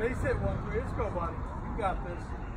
Base hit 1-3. Let's go, buddy. You got this.